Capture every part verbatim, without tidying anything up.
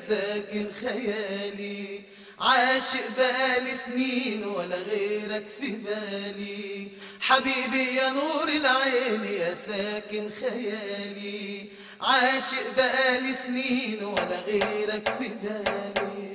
ساكن خيالي، عاشق بقالي سنين ولا غيرك في بالي. حبيبي يا نور العين يا ساكن خيالي، عاشق بقالي سنين ولا غيرك في بالي.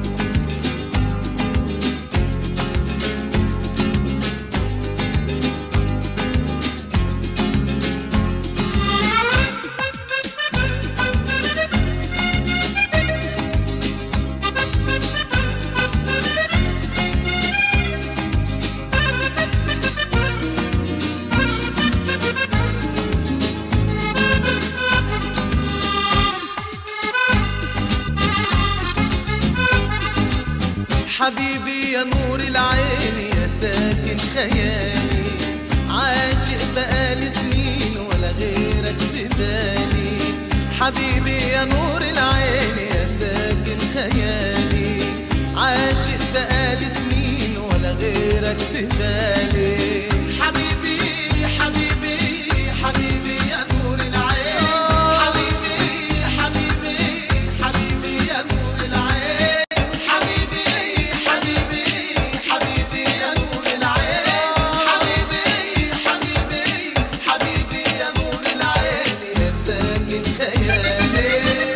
حبيبي يا نور العين يا ساكن خيالي، عاشق بقالي سنين ولا غيرك في بالي. حبيبي يا نور العين يا ساكن خيالي، عاشق بقالي سنين ولا غيرك في بالي. حبيبي حبيبي حبيبي يا نور العين، حبيبي حبيبي حبيبي يا نور العين، حبيبي حبيبي حبيبي يا نور العين، حبيبي حبيبي حبيبي يا نور العين يا ساكن خيالي.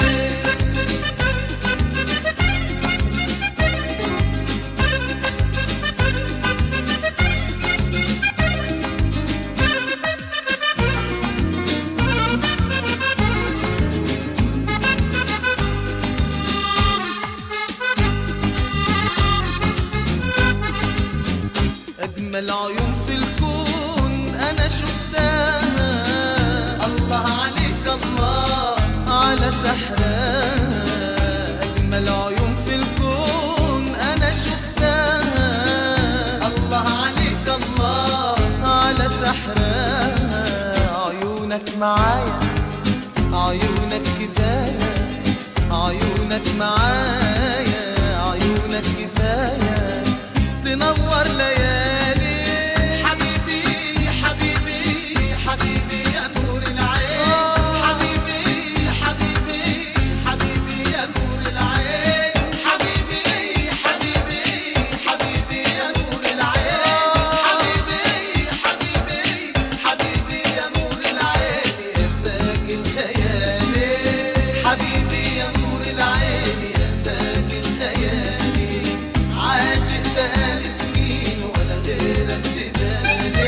أجمل عيون في الكون أنا شفتها، الله عليك الله على سحرها. أجمل عيون في الكون أنا شفتها، الله عليك الله على سحرها. عيونك معايا عيونك كفاية، عيونك معايا عيونك كفاية تنور ليالي. حبيبي حبيبي حبيبي يا نور العين، حبيبي حبيبي حبيبي يا نور العين، حبيبي حبيبي حبيبي يا نور العين، حبيبي حبيبي حبيبي يا نور العين يا ساكن خيالي. حبيبي يا نور العين يا ساكن خيالي، عاشق بقالي سنين ولا غيرك في بالي.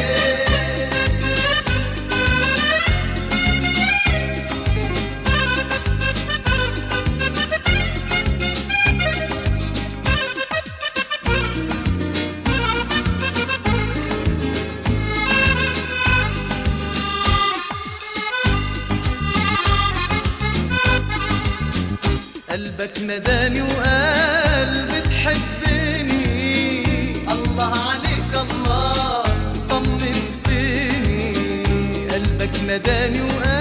قلبك نداني وقال بتحبني، الله عليك الله طمنتني. قلبك نداني وقال